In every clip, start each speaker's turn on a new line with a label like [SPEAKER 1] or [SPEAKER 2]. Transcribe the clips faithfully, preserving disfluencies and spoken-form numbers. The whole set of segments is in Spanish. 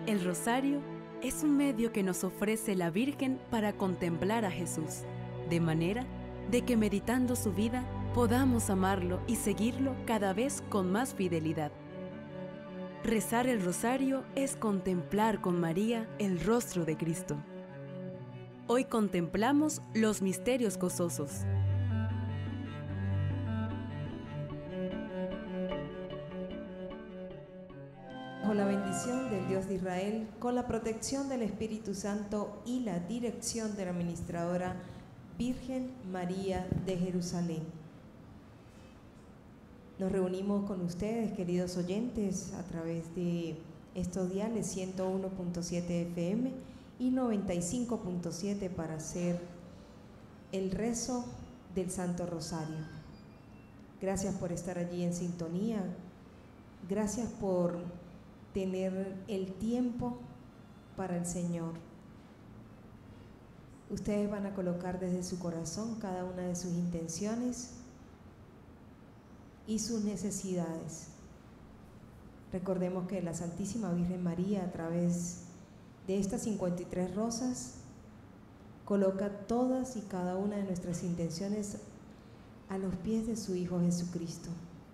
[SPEAKER 1] El rosario es un medio que nos ofrece la Virgen para contemplar a Jesús, de manera de que meditando su vida podamos amarlo y seguirlo cada vez con más fidelidad. Rezar el rosario es contemplar con María el rostro de Cristo. Hoy contemplamos los misterios gozosos.
[SPEAKER 2] Bajo la bendición del Dios de Israel, con la protección del Espíritu Santo y la dirección de la administradora Virgen María de Jerusalén. Nos reunimos con ustedes, queridos oyentes, a través de estos diales ciento uno punto siete F M y noventa y cinco punto siete para hacer el rezo del Santo Rosario. Gracias por estar allí en sintonía. Gracias por tener el tiempo para el Señor. Ustedes van a colocar desde su corazón cada una de sus intenciones y sus necesidades. Recordemos que la Santísima Virgen María, a través de estas cincuenta y tres rosas, coloca todas y cada una de nuestras intenciones a los pies de su Hijo Jesucristo.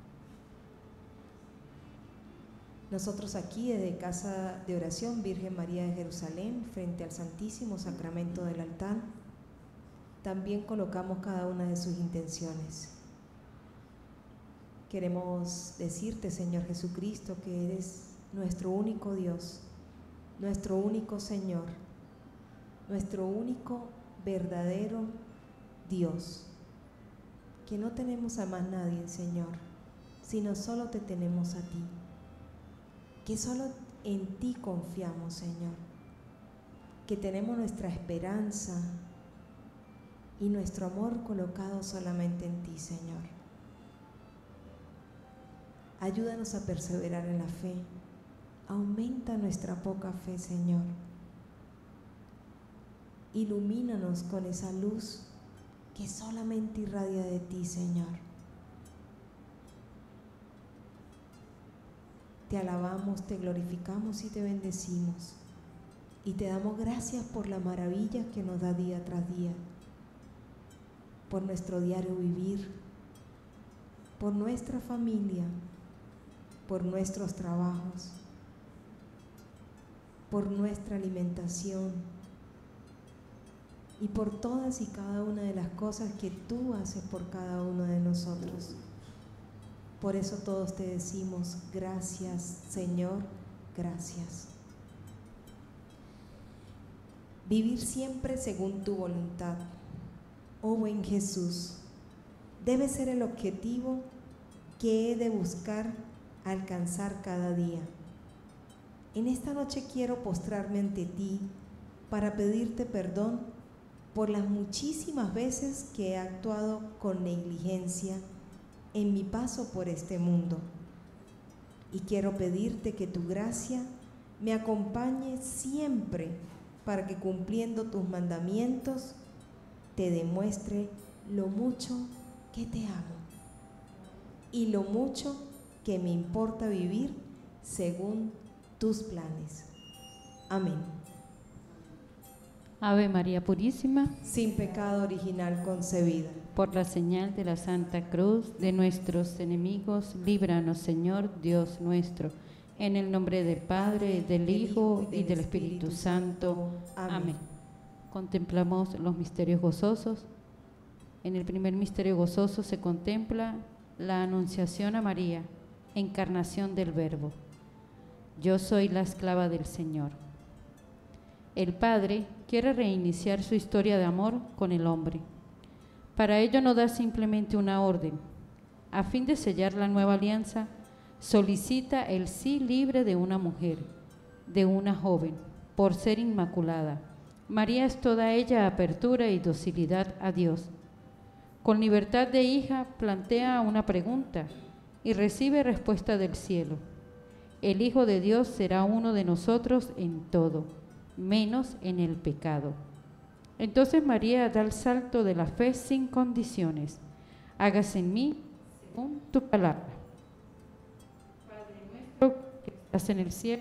[SPEAKER 2] Nosotros aquí desde Casa de Oración Virgen María de Jerusalén, frente al Santísimo Sacramento del altar, también colocamos cada una de sus intenciones. Queremos decirte, Señor Jesucristo, que eres nuestro único Dios, nuestro único Señor, nuestro único verdadero Dios, que no tenemos a más nadie, Señor, sino solo te tenemos a ti, que solo en ti confiamos, Señor, que tenemos nuestra esperanza y nuestro amor colocado solamente en ti, Señor. Ayúdanos a perseverar en la fe, aumenta nuestra poca fe, Señor. Ilumínanos con esa luz que solamente irradia de ti, Señor. Te alabamos, te glorificamos y te bendecimos. Y te damos gracias por la maravilla que nos da día tras día, por nuestro diario vivir, por nuestra familia, por nuestros trabajos, por nuestra alimentación y por todas y cada una de las cosas que tú haces por cada uno de nosotros. Por eso todos te decimos, gracias, Señor, gracias. Vivir siempre según tu voluntad, oh buen Jesús, debe ser el objetivo que he de buscar alcanzar cada día. En esta noche quiero postrarme ante ti para pedirte perdón por las muchísimas veces que he actuado con negligencia en mi paso por este mundo. Y quiero pedirte que tu gracia me acompañe siempre para que cumpliendo tus mandamientos te demuestre lo mucho que te amo y lo mucho que me importa vivir según tus planes. Amén.
[SPEAKER 3] Ave María Purísima,
[SPEAKER 2] sin pecado original concebida.
[SPEAKER 3] Por la señal de la Santa Cruz de nuestros enemigos, líbranos, Señor Dios nuestro. En el nombre del Padre, del Hijo y del Espíritu Santo. Amén. Contemplamos los misterios gozosos. En el primer misterio gozoso se contempla la anunciación a María, encarnación del Verbo. Yo soy la esclava del Señor. El Padre quiere reiniciar su historia de amor con el hombre. Para ello no da simplemente una orden. A fin de sellar la nueva alianza, solicita el sí libre de una mujer, de una joven, por ser inmaculada. María es toda ella apertura y docilidad a Dios. Con libertad de hija plantea una pregunta y recibe respuesta del cielo. El Hijo de Dios será uno de nosotros en todo, menos en el pecado. Entonces María da el salto de la fe sin condiciones. Hágase en mí según tu palabra. Padre nuestro que estás en el cielo,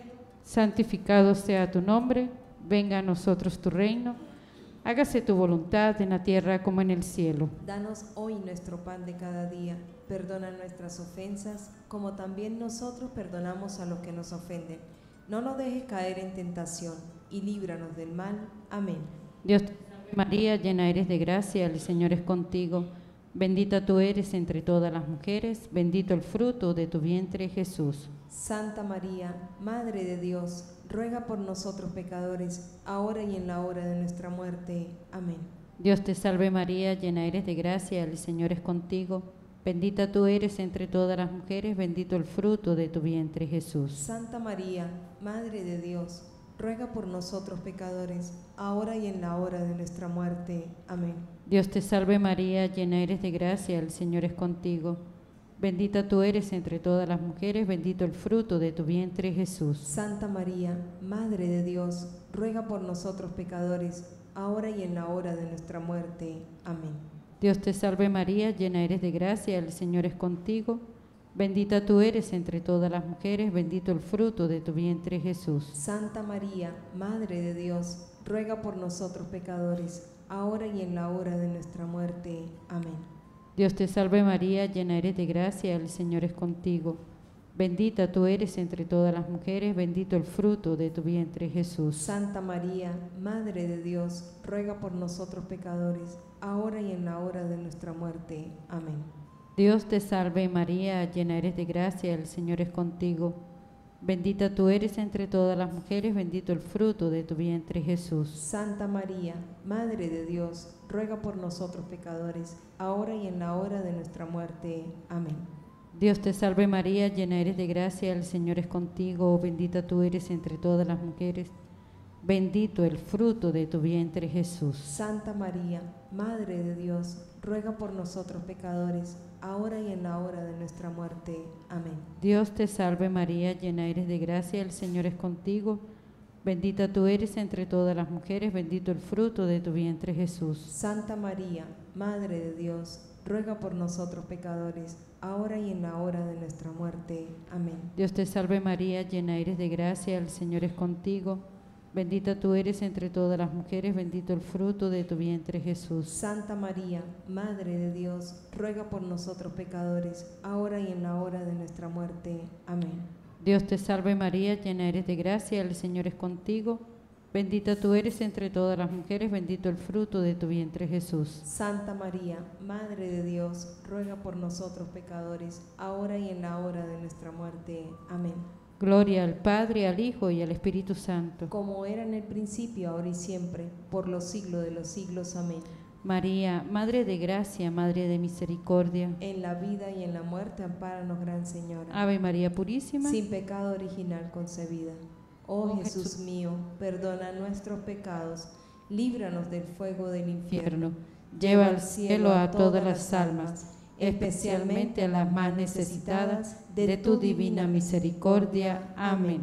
[SPEAKER 3] santificado sea tu nombre, venga a nosotros tu reino, hágase tu voluntad en la tierra como en el cielo.
[SPEAKER 2] Danos hoy nuestro pan de cada día, perdona nuestras ofensas, como también nosotros perdonamos a los que nos ofenden. No nos dejes caer en tentación, y líbranos del mal. Amén.
[SPEAKER 3] Dios te salve María, llena eres de gracia, el Señor es contigo. Bendita tú eres entre todas las mujeres, bendito el fruto de tu vientre, Jesús.
[SPEAKER 2] Santa María, Madre de Dios, ruega por nosotros pecadores, ahora y en la hora de nuestra muerte. Amén.
[SPEAKER 3] Dios te salve María, llena eres de gracia, el Señor es contigo. Bendita tú eres entre todas las mujeres, bendito el fruto de tu vientre, Jesús.
[SPEAKER 2] Santa María, Madre de Dios, ruega por nosotros pecadores, ahora y en la hora de nuestra muerte. Amén.
[SPEAKER 3] Dios te salve María, llena eres de gracia, el Señor es contigo. Bendita tú eres entre todas las mujeres, bendito el fruto de tu vientre, Jesús.
[SPEAKER 2] Santa María, Madre de Dios, ruega por nosotros pecadores, ahora y en la hora de nuestra muerte. Amén.
[SPEAKER 3] Dios te salve María, llena eres de gracia, el Señor es contigo. Bendita tú eres entre todas las mujeres, bendito el fruto de tu vientre, Jesús.
[SPEAKER 2] Santa María, Madre de Dios, ruega por nosotros pecadores, ahora y en la hora de nuestra muerte. Amén.
[SPEAKER 3] Dios te salve María, llena eres de gracia, el Señor es contigo. Bendita tú eres entre todas las mujeres, bendito el fruto de tu vientre, Jesús.
[SPEAKER 2] Santa María, Madre de Dios, ruega por nosotros pecadores, ahora y en la hora de nuestra muerte. Amén.
[SPEAKER 3] Dios te salve María, llena eres de gracia, el Señor es contigo. Bendita tú eres entre todas las mujeres, bendito el fruto de tu vientre, Jesús.
[SPEAKER 2] Santa María, Madre de Dios, ruega por nosotros pecadores, ahora y en la hora de nuestra muerte. Amén.
[SPEAKER 3] Dios te salve María, llena eres de gracia, el Señor es contigo. Bendita tú eres entre todas las mujeres, bendito el fruto de tu vientre, Jesús.
[SPEAKER 2] Santa María, Madre de Dios, ruega por nosotros pecadores, ahora y en la hora de nuestra muerte. Amén.
[SPEAKER 3] Dios te salve María, llena eres de gracia, el Señor es contigo. Bendita tú eres entre todas las mujeres, bendito el fruto de tu vientre, Jesús.
[SPEAKER 2] Santa María, Madre de Dios, ruega por nosotros pecadores, ahora y en la hora de nuestra muerte. Amén.
[SPEAKER 3] Dios te salve María, llena eres de gracia, el Señor es contigo. Bendita tú eres entre todas las mujeres, bendito el fruto de tu vientre, Jesús.
[SPEAKER 2] Santa María, Madre de Dios, ruega por nosotros pecadores, ahora y en la hora de nuestra muerte. Amén.
[SPEAKER 3] Dios te salve María, llena eres de gracia, el Señor es contigo. Bendita tú eres entre todas las mujeres, bendito el fruto de tu vientre, Jesús.
[SPEAKER 2] Santa María, Madre de Dios, ruega por nosotros pecadores, ahora y en la hora de nuestra muerte. Amén.
[SPEAKER 3] Gloria al Padre, al Hijo y al Espíritu Santo.
[SPEAKER 2] Como era en el principio, ahora y siempre, por los siglos de los siglos. Amén.
[SPEAKER 3] María, Madre de gracia, Madre de misericordia.
[SPEAKER 2] En la vida y en la muerte, ampáranos, Gran Señora.
[SPEAKER 3] Ave María Purísima.
[SPEAKER 2] Sin pecado original concebida. Oh,
[SPEAKER 3] Oh
[SPEAKER 2] Jesús,
[SPEAKER 3] Jesús
[SPEAKER 2] mío, perdona nuestros pecados, líbranos del fuego del infierno.
[SPEAKER 3] Lleva al cielo a todas las almas, especialmente a las más necesitadas de tu divina misericordia. Amén.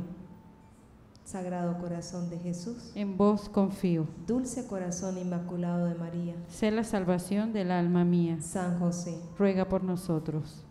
[SPEAKER 2] Sagrado Corazón de Jesús,
[SPEAKER 3] En vos confío.
[SPEAKER 2] Dulce Corazón Inmaculado de María,
[SPEAKER 3] Sé la salvación del alma mía.
[SPEAKER 2] San José.
[SPEAKER 3] Ruega por nosotros.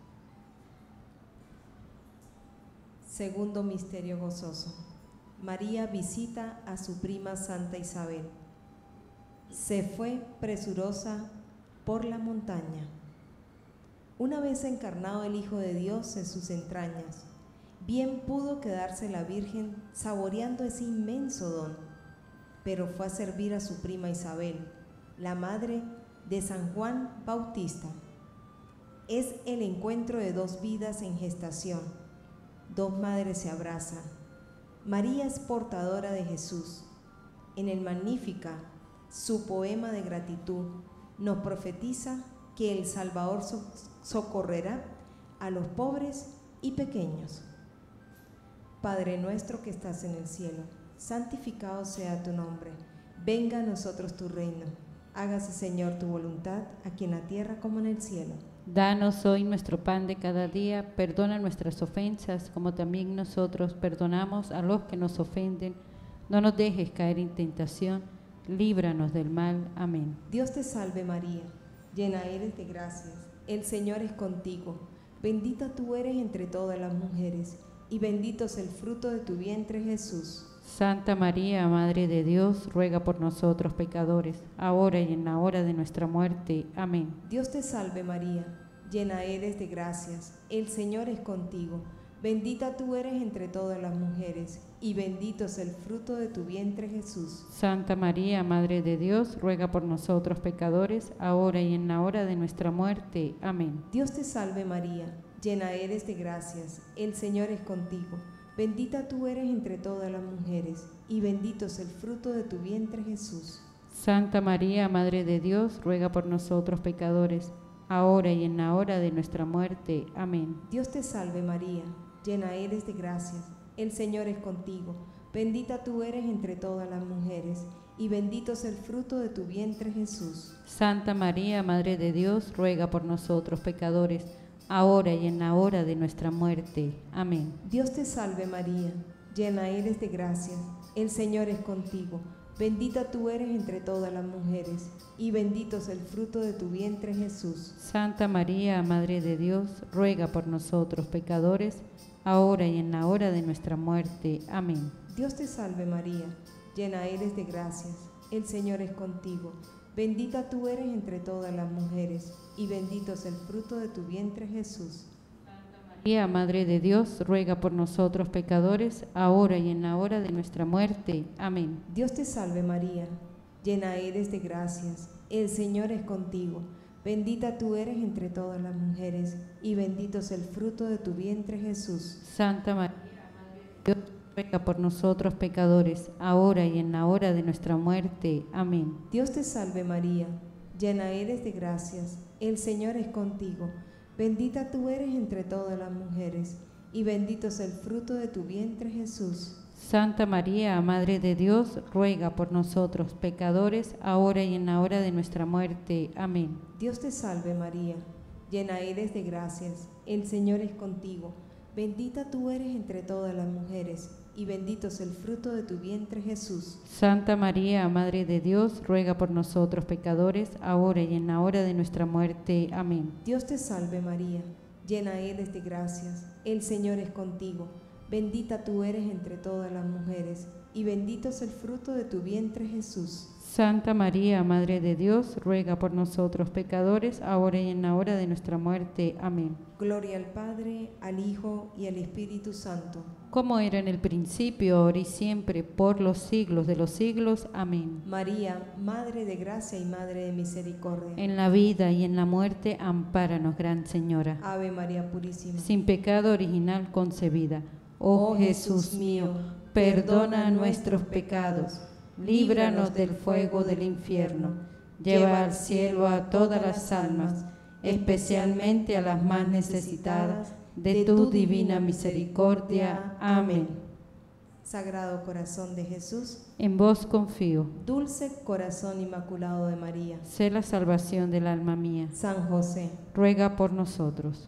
[SPEAKER 2] Segundo misterio gozoso. María visita a su prima Santa Isabel. Se fue presurosa por la montaña. Una vez encarnado el Hijo de Dios en sus entrañas, bien pudo quedarse la Virgen saboreando ese inmenso don, pero fue a servir a su prima Isabel, la madre de San Juan Bautista. Es el encuentro de dos vidas en gestación, dos madres se abrazan. María es portadora de Jesús. En el Magnífica, su poema de gratitud, nos profetiza que el Salvador so- socorrerá a los pobres y pequeños. Padre nuestro que estás en el cielo, santificado sea tu nombre. Venga a nosotros tu reino. Hágase, Señor, tu voluntad, aquí en la tierra como en el cielo.
[SPEAKER 3] Danos hoy nuestro pan de cada día, perdona nuestras ofensas, como también nosotros perdonamos a los que nos ofenden. No nos dejes caer en tentación, líbranos del mal. Amén.
[SPEAKER 2] Dios te salve María, llena eres de gracias, el Señor es contigo. Bendita tú eres entre todas las mujeres, y bendito es el fruto de tu vientre, Jesús.
[SPEAKER 3] Santa María, Madre de Dios, ruega por nosotros pecadores, ahora y en la hora de nuestra muerte. Amén.
[SPEAKER 2] Dios te salve María, llena eres de gracias, el Señor es contigo. Bendita tú eres entre todas las mujeres, y bendito es el fruto de tu vientre, Jesús.
[SPEAKER 3] Santa María, Madre de Dios, ruega por nosotros pecadores, ahora y en la hora de nuestra muerte. Amén.
[SPEAKER 2] Dios te salve María, llena eres de gracias, el Señor es contigo. Bendita tú eres entre todas las mujeres, y bendito es el fruto de tu vientre, Jesús.
[SPEAKER 3] Santa María, Madre de Dios, ruega por nosotros pecadores, ahora y en la hora de nuestra muerte. Amén.
[SPEAKER 2] Dios te salve María, llena eres de gracias, el Señor es contigo. Bendita tú eres entre todas las mujeres, y bendito es el fruto de tu vientre, Jesús.
[SPEAKER 3] Santa María, Madre de Dios, ruega por nosotros pecadores, ahora y en la hora de nuestra muerte. Amén.
[SPEAKER 2] Dios te salve María, llena eres de gracia, el Señor es contigo. Bendita tú eres entre todas las mujeres, y bendito es el fruto de tu vientre, Jesús.
[SPEAKER 3] Santa María, Madre de Dios, ruega por nosotros pecadores, ahora y en la hora de nuestra muerte. Amén.
[SPEAKER 2] Dios te salve María, llena eres de gracias, el Señor es contigo. Bendita tú eres entre todas las mujeres, y bendito es el fruto de tu vientre, Jesús.
[SPEAKER 3] Santa María, Madre de Dios, ruega por nosotros pecadores, ahora y en la hora de nuestra muerte. Amén.
[SPEAKER 2] Dios te salve María, llena eres de gracias, el Señor es contigo. Bendita tú eres entre todas las mujeres, y bendito es el fruto de tu vientre, Jesús.
[SPEAKER 3] Santa María, Madre de Dios, ruega por nosotros pecadores, ahora y en la hora de nuestra muerte. Amén.
[SPEAKER 2] Dios te salve María, llena eres de gracias, el Señor es contigo. Bendita tú eres entre todas las mujeres, y bendito es el fruto de tu vientre, Jesús.
[SPEAKER 3] Santa María, Madre de Dios, ruega por nosotros pecadores, ahora y en la hora de nuestra muerte. Amén.
[SPEAKER 2] Dios te salve María, llena eres de gracias, el Señor es contigo. Bendita tú eres entre todas las mujeres, y bendito es el fruto de tu vientre, Jesús.
[SPEAKER 3] Santa María, Madre de Dios, ruega por nosotros pecadores, ahora y en la hora de nuestra muerte. Amén.
[SPEAKER 2] Dios te salve María, llena eres de gracias, el Señor es contigo. Bendita tú eres entre todas las mujeres, y bendito es el fruto de tu vientre, Jesús.
[SPEAKER 3] Santa María, Madre de Dios, ruega por nosotros pecadores, ahora y en la hora de nuestra muerte. Amén.
[SPEAKER 2] Gloria al Padre, al Hijo y al Espíritu Santo.
[SPEAKER 3] Como era en el principio, ahora y siempre, por los siglos de los siglos. Amén.
[SPEAKER 2] María, Madre de gracia y Madre de misericordia.
[SPEAKER 3] En la vida y en la muerte, ampáranos, Gran Señora.
[SPEAKER 2] Ave María Purísima.
[SPEAKER 3] Sin pecado original concebida. Oh Jesús mío, perdona nuestros pecados, líbranos del fuego del infierno, lleva al cielo a todas las almas, especialmente a las más necesitadas de tu divina misericordia. Amén.
[SPEAKER 2] Sagrado Corazón de Jesús,
[SPEAKER 3] en vos confío.
[SPEAKER 2] Dulce Corazón Inmaculado de María,
[SPEAKER 3] sé la salvación del alma mía.
[SPEAKER 2] San José,
[SPEAKER 3] ruega por nosotros.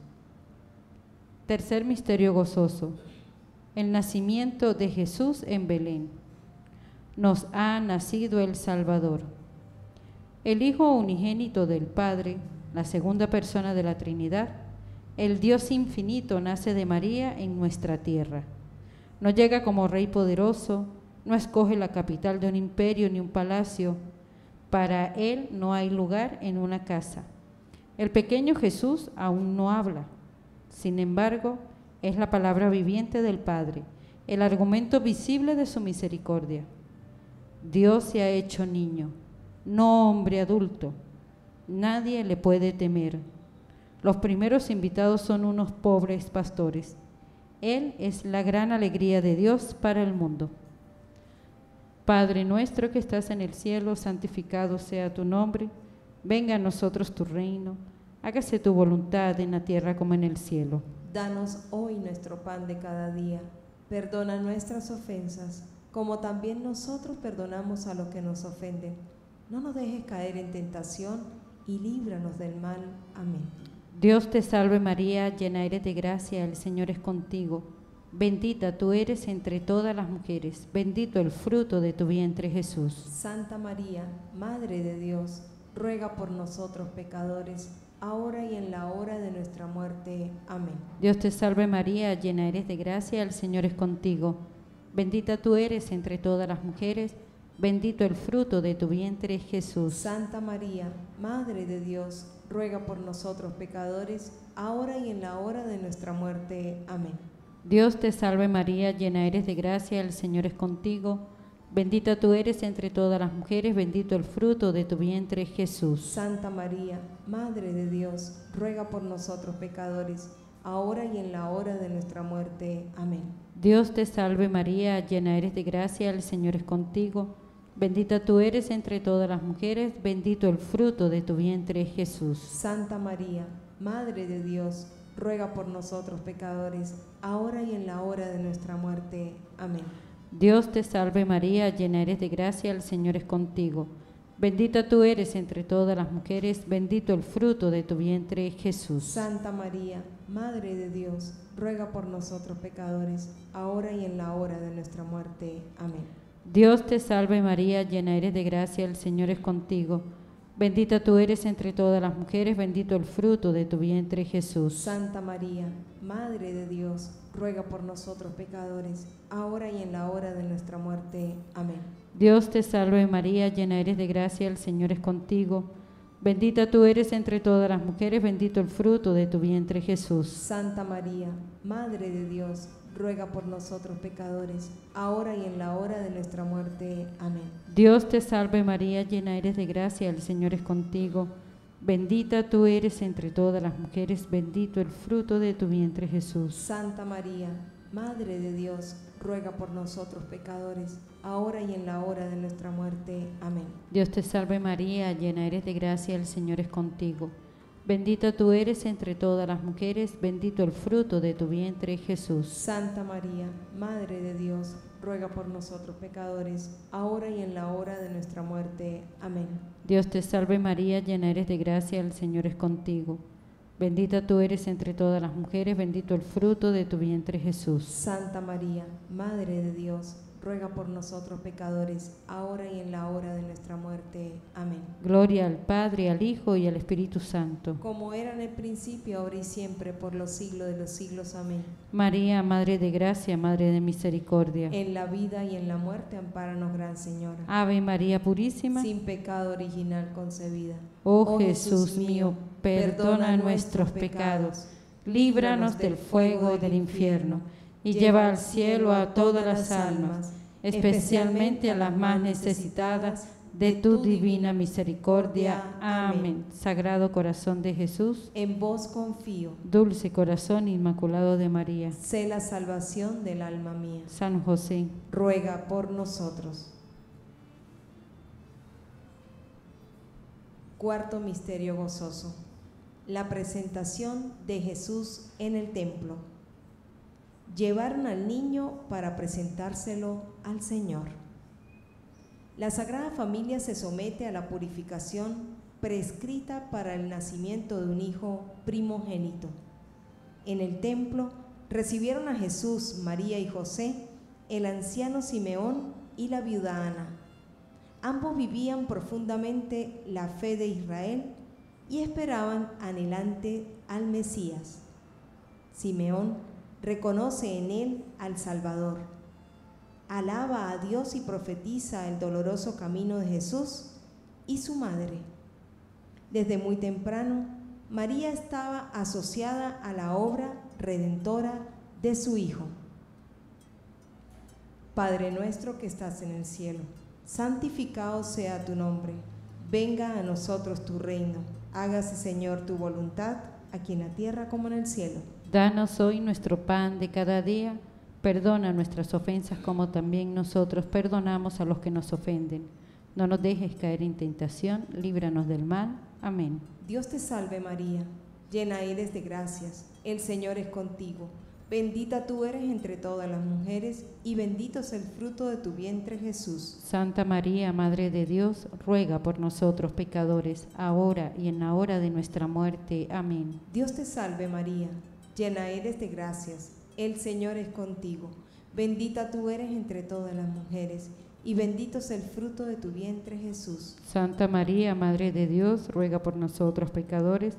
[SPEAKER 3] Tercer misterio gozoso. El nacimiento de Jesús en Belén. Nos ha nacido el Salvador. El Hijo unigénito del Padre, la segunda persona de la Trinidad, el Dios infinito nace de María en nuestra tierra. No llega como Rey poderoso, no escoge la capital de un imperio ni un palacio. Para Él no hay lugar en una casa. El pequeño Jesús aún no habla. Sin embargo, es la palabra viviente del Padre, el argumento visible de su misericordia. Dios se ha hecho niño, no hombre adulto. Nadie le puede temer. Los primeros invitados son unos pobres pastores. Él es la gran alegría de Dios para el mundo. Padre nuestro que estás en el cielo, santificado sea tu nombre. Venga a nosotros tu reino. Hágase tu voluntad en la tierra como en el cielo.
[SPEAKER 2] Danos hoy nuestro pan de cada día. Perdona nuestras ofensas, como también nosotros perdonamos a los que nos ofenden. No nos dejes caer en tentación y líbranos del mal. Amén.
[SPEAKER 3] Dios te salve María, llena eres de gracia, el Señor es contigo. Bendita tú eres entre todas las mujeres, bendito el fruto de tu vientre Jesús.
[SPEAKER 2] Santa María, Madre de Dios, ruega por nosotros pecadores, ahora y en la hora de nuestra muerte. Amén.
[SPEAKER 3] Dios te salve María, llena eres de gracia, el Señor es contigo. Bendita tú eres entre todas las mujeres, bendito el fruto de tu vientre, Jesús.
[SPEAKER 2] Santa María, Madre de Dios, ruega por nosotros pecadores, ahora y en la hora de nuestra muerte. Amén.
[SPEAKER 3] Dios te salve María, llena eres de gracia, el Señor es contigo. Bendita tú eres entre todas las mujeres, bendito el fruto de tu vientre, Jesús.
[SPEAKER 2] Santa María, Madre de Dios, ruega por nosotros pecadores, ahora y en la hora de nuestra muerte. Amén.
[SPEAKER 3] Dios te salve María, llena eres de gracia, el Señor es contigo. Bendita tú eres entre todas las mujeres, bendito el fruto de tu vientre, Jesús.
[SPEAKER 2] Santa María, Madre de Dios, ruega por nosotros pecadores, ahora y en la hora de nuestra muerte. Amén.
[SPEAKER 3] Dios te salve María, llena eres de gracia, el Señor es contigo. Bendita tú eres entre todas las mujeres, bendito el fruto de tu vientre, Jesús.
[SPEAKER 2] Santa María, Madre de Dios, ruega por nosotros pecadores, ahora y en la hora de nuestra muerte. Amén.
[SPEAKER 3] Dios te salve María, llena eres de gracia, el Señor es contigo. Bendita tú eres entre todas las mujeres, bendito el fruto de tu vientre, Jesús.
[SPEAKER 2] Santa María, Madre de Dios, ruega por nosotros pecadores, ahora y en la hora de nuestra muerte. Amén.
[SPEAKER 3] Dios te salve María, llena eres de gracia, el Señor es contigo. Bendita tú eres entre todas las mujeres, bendito el fruto de tu vientre, Jesús.
[SPEAKER 2] Santa María, Madre de Dios, ruega por nosotros pecadores, ahora y en la hora de nuestra muerte. Amén.
[SPEAKER 3] Dios te salve María, llena eres de gracia, el Señor es contigo. Bendita tú eres entre todas las mujeres, bendito el fruto de tu vientre, Jesús.
[SPEAKER 2] Santa María, Madre de Dios, ruega por nosotros pecadores, ahora y en la hora de nuestra muerte. Amén.
[SPEAKER 3] Dios te salve María, llena eres de gracia, el Señor es contigo. Bendita tú eres entre todas las mujeres, bendito el fruto de tu vientre, Jesús.
[SPEAKER 2] Santa María, Madre de Dios, ruega por nosotros pecadores, ahora y en la hora de nuestra muerte. Amén.
[SPEAKER 3] Dios te salve María, llena eres de gracia, el Señor es contigo. Bendita tú eres entre todas las mujeres, bendito el fruto de tu vientre, Jesús.
[SPEAKER 2] Santa María, Madre de Dios, ruega por nosotros pecadores, ahora y en la hora de nuestra muerte. Amén.
[SPEAKER 3] Gloria al Padre, al Hijo y al Espíritu Santo.
[SPEAKER 2] Como era en el principio, ahora y siempre, por los siglos de los siglos. Amén.
[SPEAKER 3] María, Madre de gracia, Madre de misericordia.
[SPEAKER 2] En la vida y en la muerte, ampáranos, Gran Señora.
[SPEAKER 3] Ave María Purísima.
[SPEAKER 2] Sin pecado original concebida.
[SPEAKER 3] Oh Jesús mío, perdona nuestros pecados, líbranos del fuego del infierno, y lleva al cielo a todas las almas, especialmente a las más necesitadas de tu divina misericordia. Amén. Sagrado corazón de Jesús,
[SPEAKER 2] en vos confío.
[SPEAKER 3] Dulce corazón inmaculado de María,
[SPEAKER 2] sé la salvación del alma mía.
[SPEAKER 3] San José,
[SPEAKER 2] ruega por nosotros. Cuarto misterio gozoso: la presentación de Jesús en el templo. Llevaron al niño para presentárselo al Señor. La Sagrada Familia se somete a la purificación prescrita para el nacimiento de un hijo primogénito. En el templo recibieron a Jesús, María y José, el anciano Simeón y la viuda Ana. Ambos vivían profundamente la fe de Israel y esperaban anhelante al Mesías. Simeón reconoce en él al Salvador, alaba a Dios y profetiza el doloroso camino de Jesús y su madre. Desde muy temprano, María estaba asociada a la obra redentora de su Hijo. Padre nuestro que estás en el cielo, santificado sea tu nombre. Venga a nosotros tu reino. Hágase, Señor, tu voluntad, aquí en la tierra como en el cielo.
[SPEAKER 3] Danos hoy nuestro pan de cada día. Perdona nuestras ofensas como también nosotros perdonamos a los que nos ofenden. No nos dejes caer en tentación, líbranos del mal. Amén.
[SPEAKER 2] Dios te salve María, llena eres de gracias, el Señor es contigo. Bendita tú eres entre todas las mujeres y bendito es el fruto de tu vientre, Jesús.
[SPEAKER 3] Santa María, Madre de Dios, ruega por nosotros pecadores, ahora y en la hora de nuestra muerte. Amén.
[SPEAKER 2] Dios te salve María, llena eres de gracias, el Señor es contigo. Bendita tú eres entre todas las mujeres y bendito es el fruto de tu vientre, Jesús.
[SPEAKER 3] Santa María, Madre de Dios, ruega por nosotros pecadores,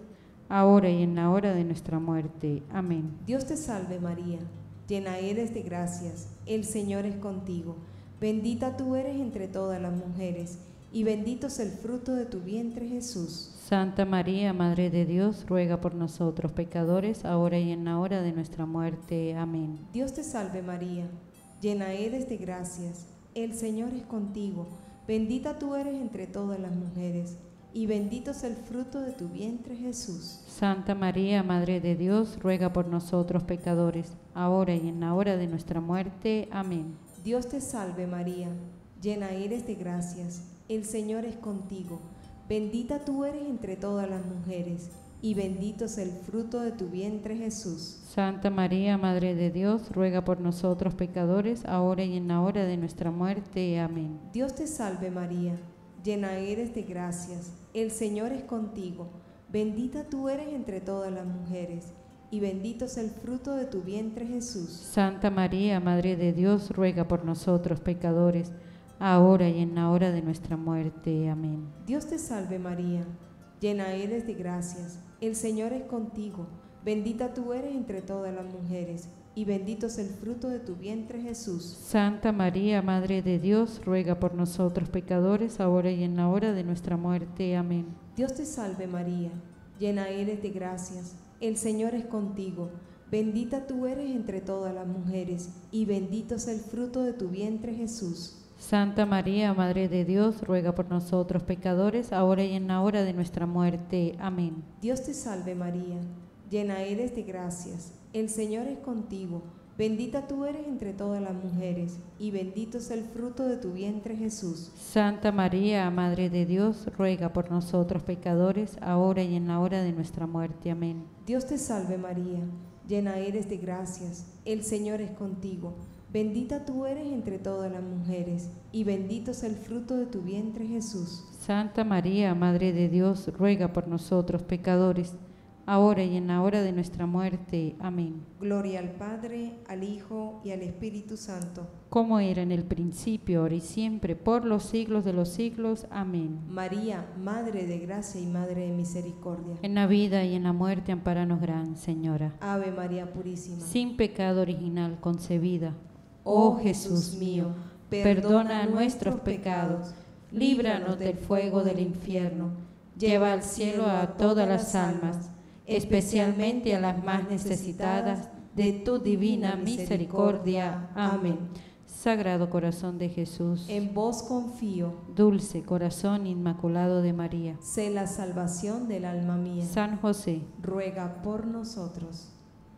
[SPEAKER 3] ahora y en la hora de nuestra muerte. Amén.
[SPEAKER 2] Dios te salve María, llena eres de gracias, el Señor es contigo. Bendita tú eres entre todas las mujeres, y bendito es el fruto de tu vientre Jesús.
[SPEAKER 3] Santa María, Madre de Dios, ruega por nosotros pecadores, ahora y en la hora de nuestra muerte. Amén.
[SPEAKER 2] Dios te salve María, llena eres de gracias, el Señor es contigo. Bendita tú eres entre todas las mujeres, y bendito es el fruto de tu vientre Jesús.
[SPEAKER 3] Santa María, Madre de Dios, ruega por nosotros pecadores, ahora y en la hora de nuestra muerte. Amén.
[SPEAKER 2] Dios te salve María, llena eres de gracias, el Señor es contigo. Bendita tú eres entre todas las mujeres, y bendito es el fruto de tu vientre Jesús.
[SPEAKER 3] Santa María, Madre de Dios, ruega por nosotros pecadores, ahora y en la hora de nuestra muerte. Amén.
[SPEAKER 2] Dios te salve María, llena eres de gracias, el Señor es contigo. Bendita tú eres entre todas las mujeres, y bendito es el fruto de tu vientre Jesús.
[SPEAKER 3] Santa María, Madre de Dios, ruega por nosotros pecadores, ahora y en la hora de nuestra muerte. Amén.
[SPEAKER 2] Dios te salve María, llena eres de gracias, el Señor es contigo. Bendita tú eres entre todas las mujeres, y bendito es el fruto de tu vientre Jesús.
[SPEAKER 3] Santa María, Madre de Dios, ruega por nosotros pecadores, ahora y en la hora de nuestra muerte. Amén.
[SPEAKER 2] Dios te salve María, llena eres de gracias, el Señor es contigo. Bendita tú eres entre todas las mujeres, y bendito es el fruto de tu vientre Jesús.
[SPEAKER 3] Santa María, Madre de Dios, ruega por nosotros pecadores, ahora y en la hora de nuestra muerte. Amén.
[SPEAKER 2] Dios te salve María, llena eres de gracias, el Señor es contigo. Bendita tú eres entre todas las mujeres, y bendito es el fruto de tu vientre Jesús.
[SPEAKER 3] Santa María, Madre de Dios, ruega por nosotros pecadores, ahora y en la hora de nuestra muerte. Amén.
[SPEAKER 2] Dios te salve María, llena eres de gracias, el Señor es contigo. Bendita tú eres entre todas las mujeres, y bendito es el fruto de tu vientre Jesús.
[SPEAKER 3] Santa María, Madre de Dios, ruega por nosotros pecadores, ahora y en la hora de nuestra muerte. Amén.
[SPEAKER 2] Gloria al Padre, al Hijo y al Espíritu Santo.
[SPEAKER 3] Como era en el principio, ahora y siempre, por los siglos de los siglos. Amén.
[SPEAKER 2] María, Madre de gracia y Madre de misericordia.
[SPEAKER 3] En la vida y en la muerte, ampáranos, Gran Señora.
[SPEAKER 2] Ave María Purísima.
[SPEAKER 3] Sin pecado original concebida.
[SPEAKER 2] Oh Jesús mío,
[SPEAKER 3] perdona nuestros pecados, líbranos del fuego del infierno, lleva al cielo a todas las almas, especialmente a las más necesitadas de tu divina misericordia. Amén. Sagrado corazón de Jesús,
[SPEAKER 2] en vos confío.
[SPEAKER 3] Dulce corazón inmaculado de María,
[SPEAKER 2] sé la salvación del alma mía.
[SPEAKER 3] San José,
[SPEAKER 2] ruega por nosotros.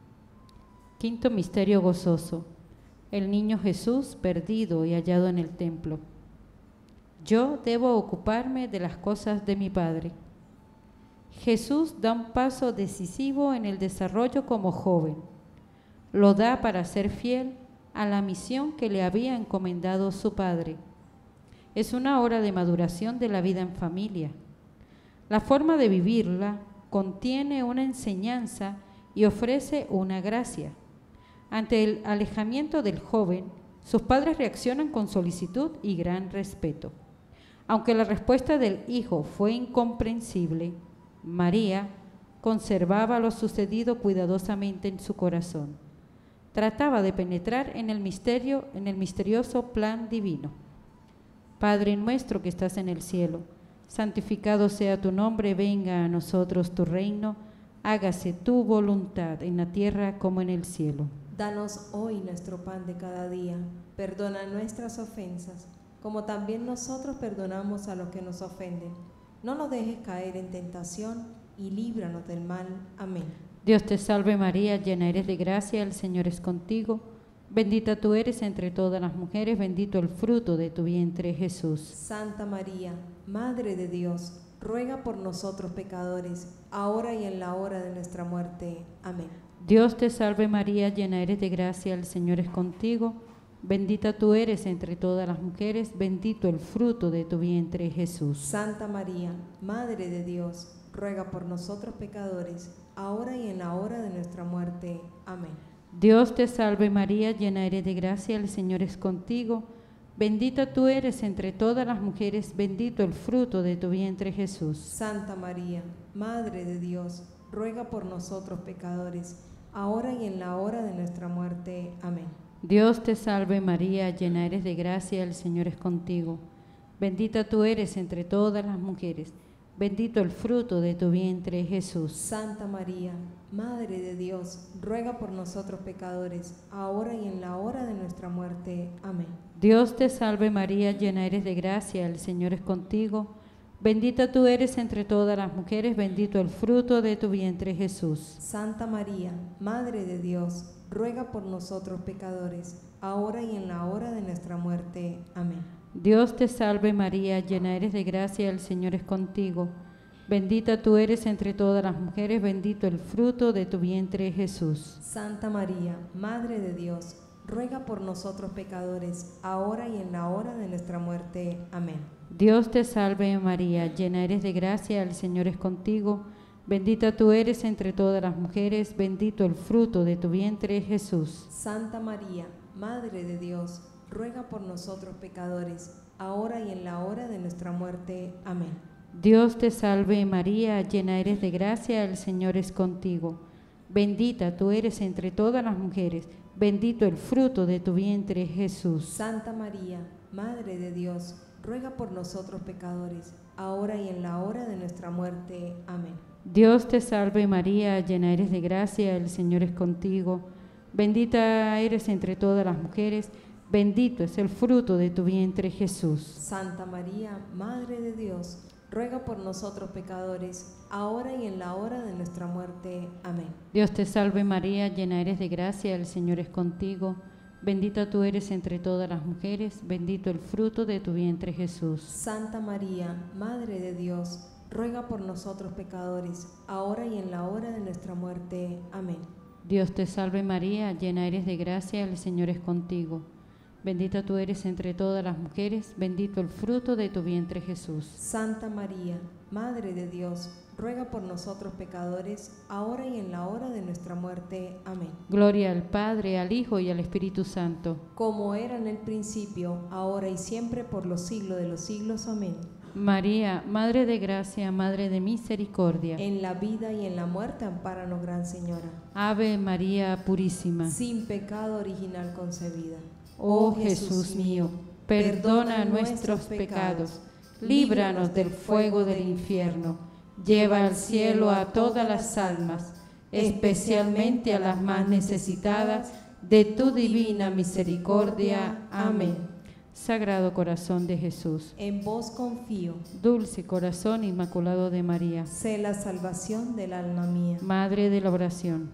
[SPEAKER 3] Quinto misterio gozoso. El niño Jesús perdido y hallado en el templo. Yo debo ocuparme de las cosas de mi Padre. Jesús da un paso decisivo en el desarrollo como joven. Lo da para ser fiel a la misión que le había encomendado su Padre. Es una hora de maduración de la vida en familia. La forma de vivirla contiene una enseñanza y ofrece una gracia. Ante el alejamiento del joven, sus padres reaccionan con solicitud y gran respeto. Aunque la respuesta del hijo fue incomprensible, María conservaba lo sucedido cuidadosamente en su corazón. Trataba de penetrar en el misterio, en el misterioso plan divino. Padre nuestro que estás en el cielo, santificado sea tu nombre, venga a nosotros tu reino, hágase tu voluntad en la tierra como en el cielo.
[SPEAKER 2] Danos hoy nuestro pan de cada día, perdona nuestras ofensas, como también nosotros perdonamos a los que nos ofenden. No nos dejes caer en tentación y líbranos del mal. Amén.
[SPEAKER 3] Dios te salve María, llena eres de gracia, el Señor es contigo. Bendita tú eres entre todas las mujeres, bendito el fruto de tu vientre Jesús.
[SPEAKER 2] Santa María, Madre de Dios, ruega por nosotros pecadores, ahora y en la hora de nuestra muerte. Amén.
[SPEAKER 3] Dios te salve María, llena eres de gracia, el Señor es contigo. Bendita tú eres entre todas las mujeres, bendito el fruto de tu vientre Jesús.
[SPEAKER 2] Santa María, Madre de Dios, ruega por nosotros pecadores, ahora y en la hora de nuestra muerte. Amén.
[SPEAKER 3] Dios te salve María, llena eres de gracia, el Señor es contigo. Bendita tú eres entre todas las mujeres, bendito el fruto de tu vientre Jesús.
[SPEAKER 2] Santa María, Madre de Dios, ruega por nosotros pecadores, ahora y en la hora de nuestra muerte. Amén.
[SPEAKER 3] Dios te salve María, llena eres de gracia, el Señor es contigo. Bendita tú eres entre todas las mujeres, bendito el fruto de tu vientre, Jesús.
[SPEAKER 2] Santa María, Madre de Dios, ruega por nosotros pecadores, ahora y en la hora de nuestra muerte. Amén.
[SPEAKER 3] Dios te salve María, llena eres de gracia, el Señor es contigo. Bendita tú eres entre todas las mujeres, bendito el fruto de tu vientre, Jesús.
[SPEAKER 2] Santa María, Madre de Dios, ruega por nosotros pecadores, ahora y en la hora de nuestra muerte. Amén.
[SPEAKER 3] Dios te salve María, llena eres de gracia, el Señor es contigo. Bendita tú eres entre todas las mujeres, bendito el fruto de tu vientre, Jesús.
[SPEAKER 2] Santa María, Madre de Dios, ruega por nosotros pecadores, ahora y en la hora de nuestra muerte. Amén.
[SPEAKER 3] Dios te salve María, llena eres de gracia, el Señor es contigo. Bendita tú eres entre todas las mujeres, bendito el fruto de tu vientre, Jesús.
[SPEAKER 2] Santa María, Madre de Dios, ruega por nosotros pecadores, ahora y en la hora de nuestra muerte. Amén.
[SPEAKER 3] Dios te salve María, llena eres de gracia, el Señor es contigo. Bendita tú eres entre todas las mujeres, bendito el fruto de tu vientre, Jesús.
[SPEAKER 2] Santa María, Madre de Dios, ruega por nosotros pecadores, ahora y en la hora de nuestra muerte. Amén.
[SPEAKER 3] Dios te salve María, llena eres de gracia, el Señor es contigo. Bendita eres entre todas las mujeres, bendito es el fruto de tu vientre, Jesús.
[SPEAKER 2] Santa María, Madre de Dios, ruega por nosotros pecadores, ahora y en la hora de nuestra muerte. Amén.
[SPEAKER 3] Dios te salve María, llena eres de gracia, el Señor es contigo. Bendita tú eres entre todas las mujeres, bendito el fruto de tu vientre, Jesús.
[SPEAKER 2] Santa María, Madre de Dios, ruega por nosotros pecadores, ahora y en la hora de nuestra muerte. Amén.
[SPEAKER 3] Dios te salve María, llena eres de gracia, el Señor es contigo. Bendita tú eres entre todas las mujeres, bendito el fruto de tu vientre, Jesús.
[SPEAKER 2] Santa María, Madre de Dios, ruega por nosotros pecadores, ahora y en la hora de nuestra muerte. Amén.
[SPEAKER 3] Gloria al Padre, al Hijo y al Espíritu Santo.
[SPEAKER 2] Como era en el principio, ahora y siempre, por los siglos de los siglos. Amén.
[SPEAKER 3] María, Madre de gracia, Madre de misericordia.
[SPEAKER 2] En la vida y en la muerte, ampáranos, Gran Señora.
[SPEAKER 3] Ave María Purísima.
[SPEAKER 2] Sin pecado original concebida.
[SPEAKER 3] Oh Jesús mío, perdona nuestros pecados, líbranos del fuego del infierno, lleva al cielo a todas las almas, especialmente a las más necesitadas de tu divina misericordia. Amén. Sagrado corazón de Jesús,
[SPEAKER 2] en vos confío.
[SPEAKER 3] Dulce corazón inmaculado de María,
[SPEAKER 2] sé la salvación del alma mía.
[SPEAKER 3] Madre de la oración,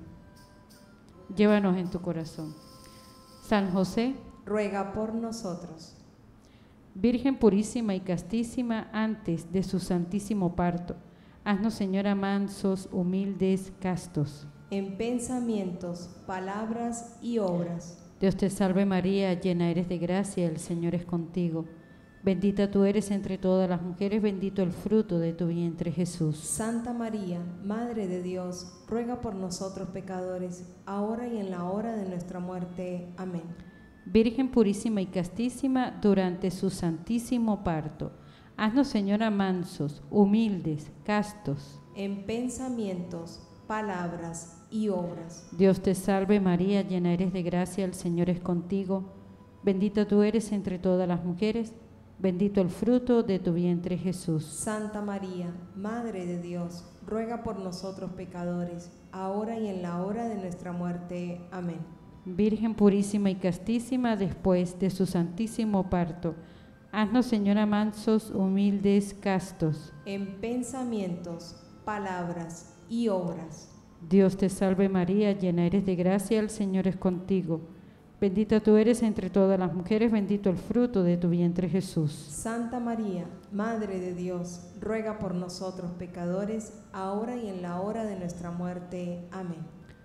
[SPEAKER 3] llévanos en tu corazón. San José,
[SPEAKER 2] ruega por nosotros.
[SPEAKER 3] Virgen purísima y castísima, antes de su santísimo parto, haznos, Señora, mansos, humildes, castos.
[SPEAKER 2] En pensamientos, palabras y obras.
[SPEAKER 3] Dios te salve María, llena eres de gracia, el Señor es contigo. Bendita tú eres entre todas las mujeres, bendito el fruto de tu vientre, Jesús.
[SPEAKER 2] Santa María, Madre de Dios, ruega por nosotros pecadores, ahora y en la hora de nuestra muerte. Amén.
[SPEAKER 3] Virgen purísima y castísima, durante su santísimo parto, haznos, Señora, mansos, humildes, castos.
[SPEAKER 2] En pensamientos, palabras y obras.
[SPEAKER 3] Dios te salve María, llena eres de gracia, el Señor es contigo. Bendita tú eres entre todas las mujeres, bendito el fruto de tu vientre, Jesús.
[SPEAKER 2] Santa María, Madre de Dios, ruega por nosotros pecadores, ahora y en la hora de nuestra muerte. Amén.
[SPEAKER 3] Virgen purísima y castísima, después de su santísimo parto, haznos, Señora, mansos, humildes, castos.
[SPEAKER 2] En pensamientos, palabras y obras.
[SPEAKER 3] Dios te salve María, llena eres de gracia, el Señor es contigo. Bendita tú eres entre todas las mujeres, bendito el fruto de tu vientre, Jesús.
[SPEAKER 2] Santa María, Madre de Dios, ruega por nosotros pecadores, ahora y en la hora de nuestra muerte. Amén.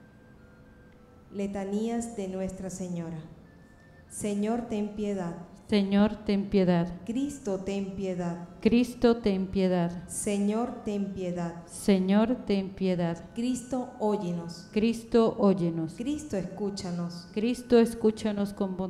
[SPEAKER 2] Letanías de Nuestra Señora. Señor, ten piedad.
[SPEAKER 3] Señor, ten piedad.
[SPEAKER 2] Cristo, ten piedad.
[SPEAKER 3] Cristo, ten piedad.
[SPEAKER 2] Señor, ten piedad.
[SPEAKER 3] Señor, ten piedad.
[SPEAKER 2] Cristo, óyenos.
[SPEAKER 3] Cristo, óyenos.
[SPEAKER 2] Cristo, escúchanos.
[SPEAKER 3] Cristo, escúchanos con bondad.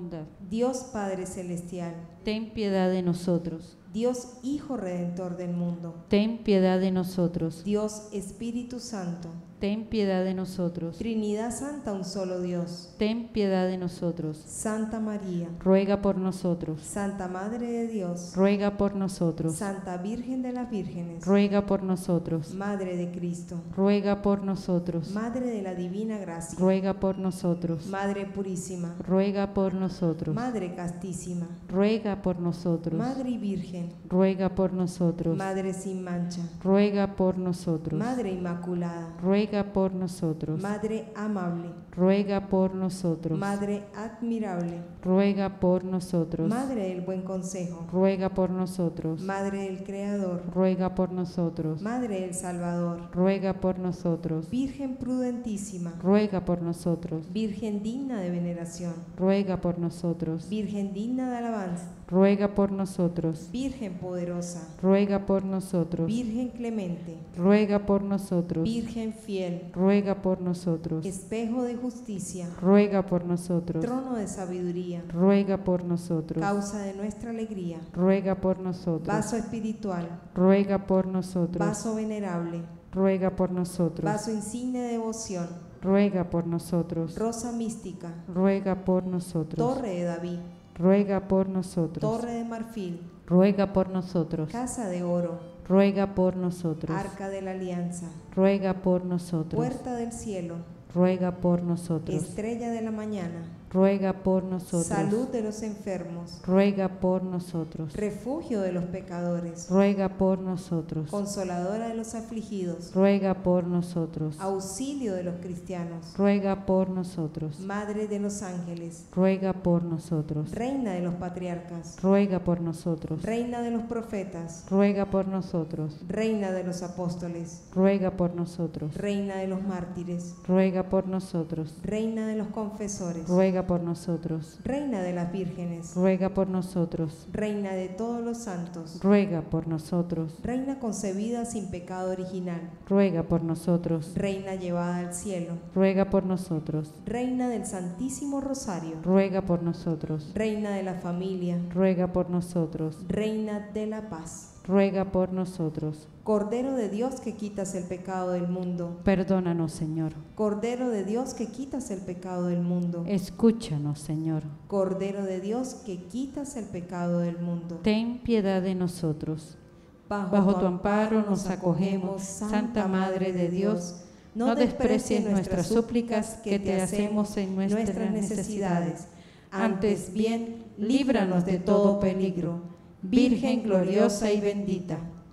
[SPEAKER 2] Dios Padre Celestial,
[SPEAKER 3] ten piedad de nosotros.
[SPEAKER 2] Dios Hijo Redentor del mundo,
[SPEAKER 3] Ten piedad de nosotros.
[SPEAKER 2] Dios Espíritu Santo,
[SPEAKER 3] Ten piedad de nosotros.
[SPEAKER 2] Trinidad Santa, un solo Dios,
[SPEAKER 3] Ten piedad de nosotros.
[SPEAKER 2] Santa María,
[SPEAKER 3] Ruega por nosotros.
[SPEAKER 2] Santa Madre de Dios,
[SPEAKER 3] Ruega por nosotros.
[SPEAKER 2] Santa Virgen de las Vírgenes,
[SPEAKER 3] Ruega por nosotros.
[SPEAKER 2] Madre de Cristo,
[SPEAKER 3] Ruega por nosotros.
[SPEAKER 2] Madre de la Divina Gracia,
[SPEAKER 3] Ruega por nosotros.
[SPEAKER 2] Madre Purísima,
[SPEAKER 3] Ruega por nosotros.
[SPEAKER 2] Madre Castísima,
[SPEAKER 3] Ruega por nosotros.
[SPEAKER 2] Madre y Virgen,
[SPEAKER 3] Ruega por nosotros.
[SPEAKER 2] Madre sin mancha,
[SPEAKER 3] Ruega por nosotros.
[SPEAKER 2] Madre Inmaculada,
[SPEAKER 3] Ruega por nosotros.
[SPEAKER 2] Madre amable,
[SPEAKER 3] Ruega por nosotros.
[SPEAKER 2] Madre admirable,
[SPEAKER 3] Ruega por nosotros.
[SPEAKER 2] Madre del buen consejo,
[SPEAKER 3] Ruega por nosotros.
[SPEAKER 2] Madre del Creador,
[SPEAKER 3] Ruega por nosotros.
[SPEAKER 2] Madre del Salvador,
[SPEAKER 3] Ruega por nosotros.
[SPEAKER 2] Virgen prudentísima,
[SPEAKER 3] Ruega por nosotros.
[SPEAKER 2] Virgen digna de veneración,
[SPEAKER 3] Ruega por nosotros.
[SPEAKER 2] Virgen digna de alabanza,
[SPEAKER 3] Ruega por nosotros.
[SPEAKER 2] Virgen poderosa,
[SPEAKER 3] Ruega por nosotros.
[SPEAKER 2] Virgen clemente,
[SPEAKER 3] Ruega por nosotros.
[SPEAKER 2] Virgen fiel,
[SPEAKER 3] Ruega por nosotros.
[SPEAKER 2] espejo de justicia,
[SPEAKER 3] Ruega por nosotros.
[SPEAKER 2] trono de sabiduría,
[SPEAKER 3] Ruega por nosotros.
[SPEAKER 2] causa de nuestra alegría,
[SPEAKER 3] Ruega por nosotros.
[SPEAKER 2] vaso espiritual,
[SPEAKER 3] Ruega por nosotros.
[SPEAKER 2] vaso venerable,
[SPEAKER 3] Ruega por nosotros.
[SPEAKER 2] vaso insigne de devoción,
[SPEAKER 3] Ruega por nosotros.
[SPEAKER 2] rosa mística,
[SPEAKER 3] Ruega por nosotros.
[SPEAKER 2] torre de David,
[SPEAKER 3] Ruega por nosotros.
[SPEAKER 2] torre de marfil,
[SPEAKER 3] Ruega por nosotros.
[SPEAKER 2] casa de oro,
[SPEAKER 3] Ruega por nosotros.
[SPEAKER 2] arca de la alianza,
[SPEAKER 3] Ruega por nosotros.
[SPEAKER 2] puerta del cielo,
[SPEAKER 3] Ruega por nosotros.
[SPEAKER 2] estrella de la mañana,
[SPEAKER 3] Ruega por nosotros.
[SPEAKER 2] salud de los enfermos,
[SPEAKER 3] Ruega por nosotros.
[SPEAKER 2] refugio de los pecadores,
[SPEAKER 3] Ruega por nosotros.
[SPEAKER 2] consoladora de los afligidos,
[SPEAKER 3] Ruega por nosotros.
[SPEAKER 2] auxilio de los cristianos,
[SPEAKER 3] Ruega por nosotros.
[SPEAKER 2] madre de los ángeles,
[SPEAKER 3] Ruega por nosotros.
[SPEAKER 2] reina de los patriarcas,
[SPEAKER 3] Ruega por nosotros.
[SPEAKER 2] reina de los profetas,
[SPEAKER 3] Ruega por nosotros.
[SPEAKER 2] reina de los apóstoles,
[SPEAKER 3] Ruega por nosotros.
[SPEAKER 2] reina de los mártires,
[SPEAKER 3] Ruega por nosotros.
[SPEAKER 2] reina de los confesores,
[SPEAKER 3] Ruega por nosotros.
[SPEAKER 2] reina de las vírgenes,
[SPEAKER 3] Ruega por nosotros.
[SPEAKER 2] reina de todos los santos,
[SPEAKER 3] Ruega por nosotros.
[SPEAKER 2] reina concebida sin pecado original,
[SPEAKER 3] Ruega por nosotros.
[SPEAKER 2] reina llevada al cielo,
[SPEAKER 3] Ruega por nosotros.
[SPEAKER 2] reina del Santísimo Rosario,
[SPEAKER 3] Ruega por nosotros.
[SPEAKER 2] reina de la familia,
[SPEAKER 3] Ruega por nosotros.
[SPEAKER 2] reina de la paz,
[SPEAKER 3] Ruega por nosotros.
[SPEAKER 2] Cordero de Dios que quitas el pecado del mundo,
[SPEAKER 3] Perdónanos, Señor.
[SPEAKER 2] Cordero de Dios que quitas el pecado del mundo,
[SPEAKER 3] Escúchanos, Señor.
[SPEAKER 2] Cordero de Dios que quitas el pecado del mundo.
[SPEAKER 3] Ten piedad de nosotros. Bajo tu amparo nos acogemos, Santa Madre de Dios. No desprecies nuestras súplicas que te hacemos en nuestras necesidades. Antes bien, líbranos de todo peligro. Virgen gloriosa y bendita,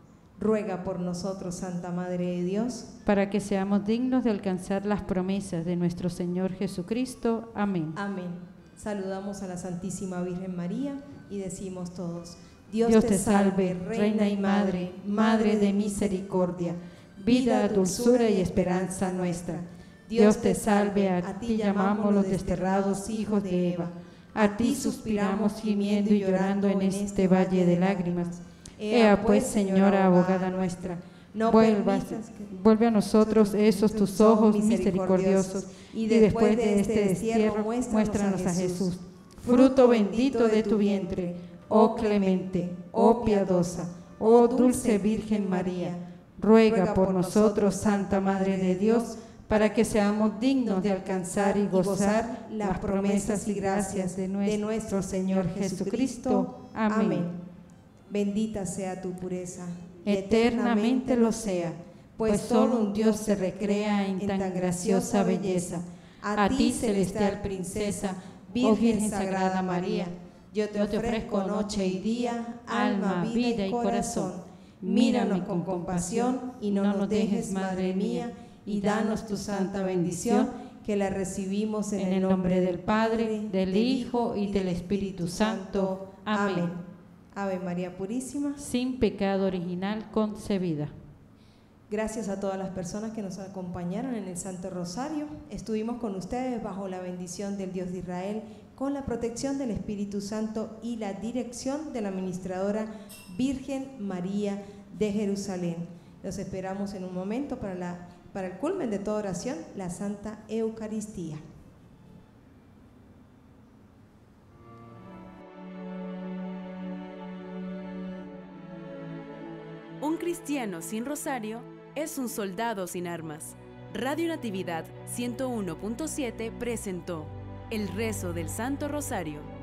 [SPEAKER 2] Ruega por nosotros, Santa Madre de Dios,
[SPEAKER 3] para que seamos dignos de alcanzar las promesas de nuestro Señor Jesucristo. Amén.
[SPEAKER 2] amén. Saludamos a la Santísima Virgen María y decimos todos: Dios,
[SPEAKER 3] Dios
[SPEAKER 2] te salve, Reina y Madre, Madre de misericordia, vida, dulzura y esperanza nuestra.
[SPEAKER 3] Dios te salve, a ti llamamos los desterrados hijos de Eva. A ti suspiramos gimiendo y llorando en este valle de lágrimas. Ea pues, Señora, abogada nuestra,
[SPEAKER 2] no
[SPEAKER 3] vuelvas,
[SPEAKER 2] permitas que-
[SPEAKER 3] vuelve a nosotros esos tus ojos misericordiosos, y después de este destierro, muéstranos a Jesús, fruto bendito de tu vientre, oh clemente, oh piadosa, oh dulce Virgen María. Ruega por nosotros, Santa Madre de Dios, para que seamos dignos de alcanzar y gozar las promesas y gracias de nuestro Señor Jesucristo. Amén.
[SPEAKER 2] Bendita sea tu pureza, y
[SPEAKER 3] Eternamente lo sea, pues solo un Dios se recrea en tan graciosa belleza. A ti, celestial princesa, Virgen Sagrada María,
[SPEAKER 2] yo te ofrezco noche y día, alma, vida y corazón.
[SPEAKER 3] Míranos con compasión y no nos dejes, Madre mía, y danos tu santa bendición,
[SPEAKER 2] que la recibimos
[SPEAKER 3] en el nombre del Padre, del Hijo y del Espíritu Santo. Amén.
[SPEAKER 2] Ave María Purísima.
[SPEAKER 3] Sin pecado original concebida.
[SPEAKER 2] Gracias a todas las personas que nos acompañaron en el Santo Rosario. Estuvimos con ustedes bajo la bendición del Dios de Israel, con la protección del Espíritu Santo y la dirección de la administradora Virgen María de Jerusalén. Los esperamos en un momento para, la, para el culmen de toda oración, la Santa Eucaristía.
[SPEAKER 1] Un cristiano sin rosario es un soldado sin armas. Radio Natividad ciento uno punto siete presentó El Rezo del Santo Rosario.